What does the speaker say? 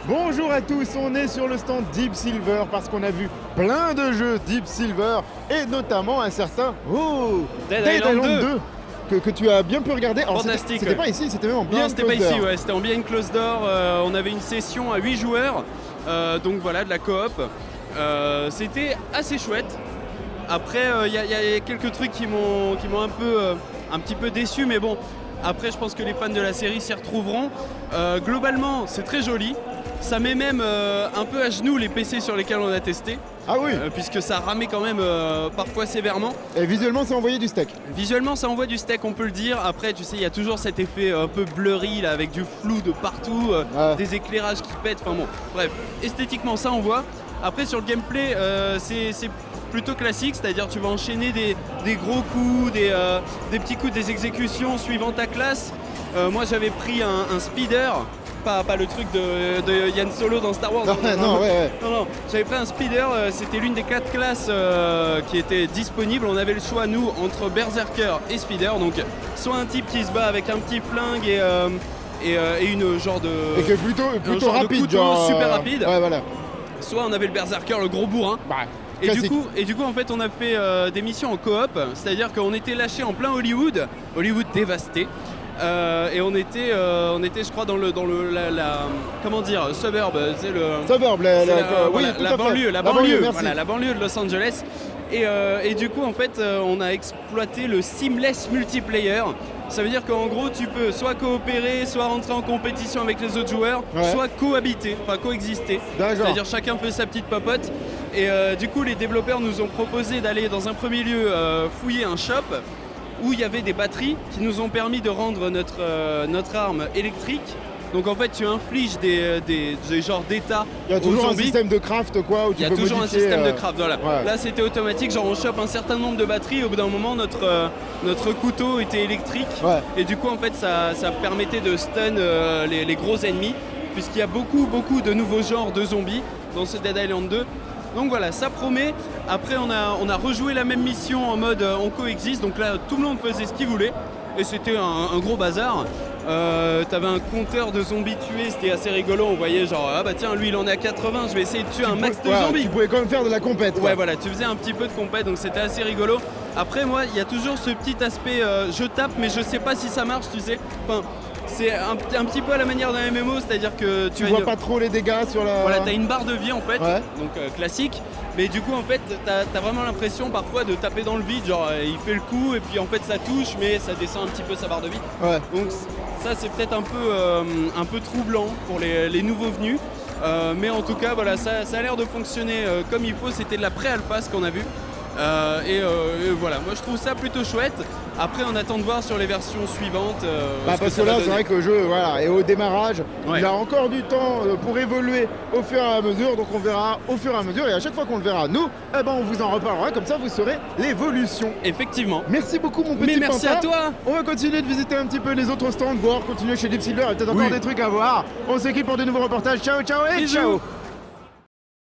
Bonjour à tous, on est sur le stand Deep Silver parce qu'on a vu plein de jeux Deep Silver et notamment un certain Dead Island 2 que tu as bien pu regarder. Alors, fantastique. C'était pas ici, c'était même en Non, Behind c'était pas Closed Door. ici, ouais, c'était en Behind Closed Door. On avait une session à 8 joueurs, donc voilà, de la coop. C'était assez chouette. Après, il y a quelques trucs qui m'ont un petit peu déçu, mais bon. Après, je pense que les fans de la série s'y retrouveront. Globalement, c'est très joli. Ça met même un peu à genoux les PC sur lesquels on a testé. Ah oui. Puisque ça ramait quand même parfois sévèrement. Et visuellement, ça envoyait du steak. Visuellement, ça envoie du steak, on peut le dire. Après, tu sais, il y a toujours cet effet un peu blurry là, avec du flou de partout, des éclairages qui pètent. Enfin bon, bref, esthétiquement, ça envoie. Après, sur le gameplay, c'est plutôt classique, c'est-à-dire tu vas enchaîner des gros coups, des petits coups, des exécutions suivant ta classe. Moi, j'avais pris un speeder. Pas le truc de Yann Solo dans Star Wars. Non, j'avais pris un speeder, c'était l'une des 4 classes qui étaient disponibles. On avait le choix, nous, entre Berserker et speeder. Donc, soit un type qui se bat avec un petit flingue et une genre de. Et qui est plutôt rapide, couteau, super rapide. Ouais, voilà. Soit on avait le Berserker, le gros bourrin. Bah, et du coup, en fait, on a fait des missions en coop, c'est-à-dire qu'on était lâchés en plein Hollywood dévasté. Et on était, je crois, dans comment dire, suburb, c'est le. Suburb, la banlieue, merci. voilà, la banlieue de Los Angeles. Et du coup, en fait, on a exploité le seamless multiplayer. Ça veut dire qu'en gros, tu peux soit coopérer, soit rentrer en compétition avec les autres joueurs, soit cohabiter, enfin coexister. C'est-à-dire chacun fait sa petite popote. Et du coup, les développeurs nous ont proposé d'aller dans un premier lieu fouiller un shop où il y avait des batteries qui nous ont permis de rendre notre arme électrique. Donc en fait tu infliges des genres d'états. Il y a toujours aux un zombies. système de craft quoi où tu peux modifier. Il y a toujours un système de craft, voilà. Ouais. Là c'était automatique, genre on chope un certain nombre de batteries, au bout d'un moment notre couteau était électrique. Ouais. Et du coup en fait ça permettait de stun les gros ennemis, puisqu'il y a beaucoup de nouveaux genres de zombies dans ce Dead Island 2. Donc voilà, ça promet. Après on a rejoué la même mission en mode on coexiste, donc là tout le monde faisait ce qu'il voulait et c'était un gros bazar. T'avais un compteur de zombies tués, c'était assez rigolo, on voyait genre ah bah tiens lui il en est à 80, je vais essayer de tuer un max de zombies. Tu pouvais quand même faire de la compète. Ouais voilà, tu faisais un petit peu de compète, donc c'était assez rigolo. Après moi il y a toujours ce petit aspect je tape mais je sais pas si ça marche, tu sais. Enfin, c'est un petit peu à la manière d'un MMO, c'est-à-dire que tu vois pas trop les dégâts sur la. Voilà, t'as une barre de vie en fait, donc classique. Mais du coup en fait t'as vraiment l'impression parfois de taper dans le vide, genre il fait le coup et puis en fait ça touche mais ça descend un petit peu sa barre de vie. Ouais. Donc ça c'est peut-être un peu troublant pour les nouveaux venus. Mais en tout cas voilà, ça a l'air de fonctionner comme il faut, c'était de la pré-alpha ce qu'on a vu. Et voilà, moi je trouve ça plutôt chouette. Après on attend de voir sur les versions suivantes. Parce que là c'est vrai que le jeu est au démarrage, il a encore du temps pour évoluer au fur et à mesure, donc on verra au fur et à mesure et à chaque fois qu'on le verra nous, on vous en reparlera, comme ça vous saurez l'évolution. Effectivement. Merci beaucoup mon petit Mais merci Panta. à toi. On va continuer de visiter un petit peu les autres stands, voir, continuer chez Deep Silver, il y a peut-être encore des trucs à voir. On s'équipe pour de nouveaux reportages, ciao ciao et Bisous. ciao.